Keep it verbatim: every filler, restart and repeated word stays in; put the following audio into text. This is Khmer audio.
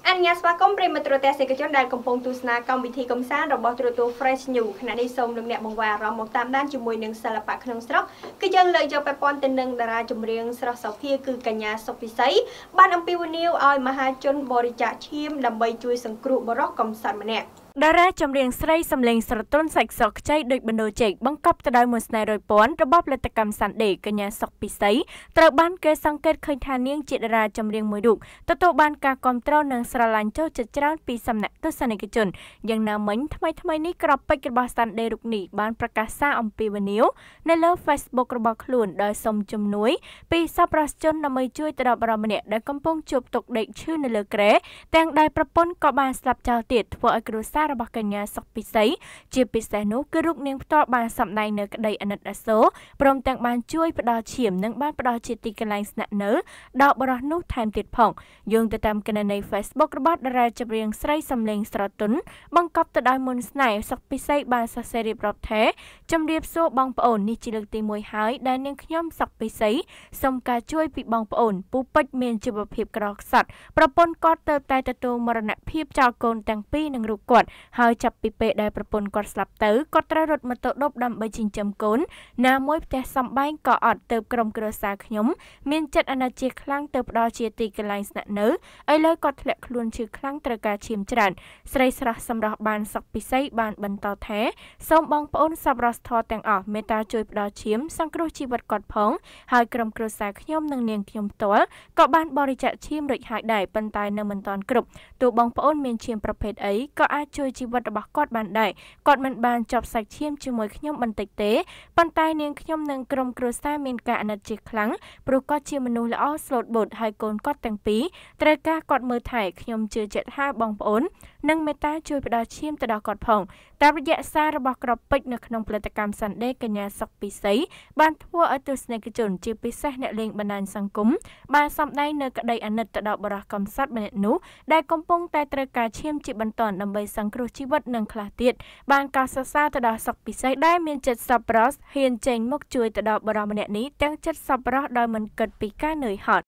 អញ្ញាស្វាគមន៍ប្រិមត្តរទេសកជនដែលកំពុងទស្សនាកម្មវិធីកំសាន្តរបស់ទូរទស្សន៍ Fresh News ខណៈនេះសូមលោកអ្នកបង្វែរអារម្មណ៍មកតាមដានជាមួយនឹងសិល្បៈក្នុងស្រុកគឺយើងលើកយកពាក់ព័ន្ធទៅនឹងតារាចម្រៀងស្រស់សោភាគឺកញ្ញាសុកពិសីបានអំពាវនាវឲ្យមហាជនបរិច្ចាគឈាមដើម្បីជួយសង្គ្រោះបរិសុទ្ធកំសត់ម្នាក់តារាចម្រៀងស្រីសំឡេងស្រទន់សាច់សក់ខ្ចីដូចបណ្ដូលជែកបង្កប់ទៅដោយមន្តស្នេហ៍រយពាន់របស់ផលិតកម្មសាន់ដេកញ្ញាសុកពិសីត្រូវបានគេសង្កេតឃើញថានាងជាតារាចម្រៀងមួយរូបទទួលបានការគាំទ្រនិងស្រឡាញ់ចូលចិត្តច្រើនពីសំណាក់ទស្សនិកជនយ៉ាងណាមិញថ្មីថ្មីនេះក្របពេជ្ររបស់សាន់ដេរូបនេះបានប្រកាសសារអំពាវនាវនៅលើ Facebook របស់ខ្លួនដោយសុំជំនួយពីសប្បុរសជនដើម្បីជួយទៅដល់បរិមម្នាក់ដែលកំពុងជួបទុក្ខដេកឈឺនៅលើគ្រែទាំងដែលប្រពន្ធក៏បានស្លាប់ចោលទៀតធ្វើឲ្យគ្រួសាររបស់កញ្ញាសុកពិសីជាពិសេសនោះគឺរូបនាងផ្ទាល់បានសម្ដែងនៅក្តីអាណិតអាសូរព្រមទាំងបានជួយផ្ដល់ឈាមនិងបានផ្ដល់ជាទីកន្លែងស្នាក់នៅដល់បរិសុទ្ធនោះថែមទៀតផងយោងទៅតាមគណនី Facebook របស់តារាចម្រៀងស្រីសំឡេងស្រទន់បង្កប់ទៅដោយមន្តស្នេហ៍សុកពិសីបានសរសេររៀបរាប់ថាជំរាបសួរបងប្អូននេះជាលើកទីមួយហើយដែលនាងខ្ញុំសុកពិសីសូមការជួយពីបងប្អូនពូពេជ្រមានជីវភាពក្រខ្សត់ប្រពន្ធគាត់ទៅតែទទួលមរណភាពចោលកូនទាំងពីរនឹងរូបគាត់ហើយចាប់ពីពេលដែលប្រពន្ធគាត់ស្លាប់ទៅគាត់ត្រូវរត់ម៉ូតូដប់ដើម្បីចិញ្ចឹមកូនណាមួយផ្ទះសំបែងក៏អត់ទៅក្រុមគ្រួសារខ្ញុំមានចិត្តអាណិតជាខ្លាំងទៅផ្ដល់ជាទីកន្លែងស្នាក់នៅឥឡូវគាត់ធ្លាក់ខ្លួនឈឺខ្លាំងត្រូវការឈាមច្រើនស្រីស្រស់សម្រស់បានសុកពិសីបានបន្តថាសូមបងប្អូនសប្បុរសធម៌ទាំងអស់មេត្តាជួយផ្ដល់ឈាមសង្គ្រោះជីវិតគាត់ផងហើយក្រុមគ្រួសារខ្ញុំនិងនាងខ្ញុំផ្ទាល់ក៏បានបរិច្ចាគឈាមរួចហើយដែរប៉ុន្តែនៅមិនទាន់គ្រប់ទោះបងប្អូនមានឈាមប្រភេទអីក៏អាចជួយជីវិតរបស់គាត់បានដែរគាត់មិនបានជាប់សាច់ឈាមជាមួយខ្ញុំបន្តិចទេប៉ុន្តែនាងខ្ញុំនិងក្រុមគ្រួសារមានការអាណិតជាខ្លាំងព្រោះគាត់ជាមនុស្សល្អស្លូតបូតហើយកូនគាត់ទាំងពីរត្រូវការគាត់មើលថែខ្ញុំជឿជាក់ថាបងប្អូននិងមេត្តាជួយផ្ដល់ឈាមទៅដល់គាត់ផងតាមរយៈសាររបស់ក្របពេជ្រនៅក្នុងផលិតកម្មសាន់ដេកញ្ញាសុកពិសីបានធ្វើឲ្យទស្សនិកជនជាពិសេសអ្នកលេងបណ្ដាញសង្គមបានសម្ដែងនៅក្តីអាណិតទៅដល់បរិសុទ្ធកំសត់ម្នាក់នោះដែលកំពុងតែត្រូវការឈាមជាបន្តដើម្បីសង្គ្រោះជីវិតនិងខ្លះទៀតបានកោតសរសើរទៅដល់សុកពិសីដែលមានចិត្តសប្បុរសហ៊ានចេញមកជួយទៅដល់បរិមម្នាក់នេះទាំងចិត្តសប្បុរសដោយមិនគិតពីការនឿយហត់